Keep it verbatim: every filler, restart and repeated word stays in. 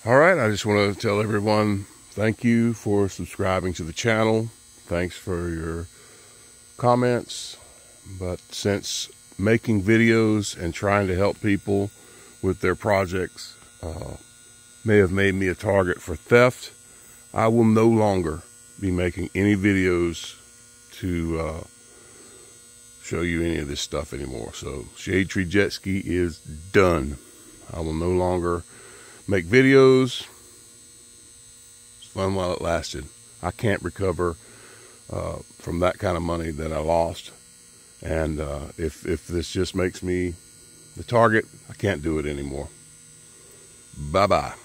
All right, I just want to tell everyone thank you for subscribing to the channel. Thanks for your comments. But since making videos and trying to help people with their projects uh, may have made me a target for theft, I will no longer be making any videos to uh, show you any of this stuff anymore. So Shade Tree Jet Ski is done. I will no longer make videos. It's fun while it lasted. I can't recover uh, from that kind of money that I lost. And uh, if, if this just makes me the target, I can't do it anymore. Bye-bye.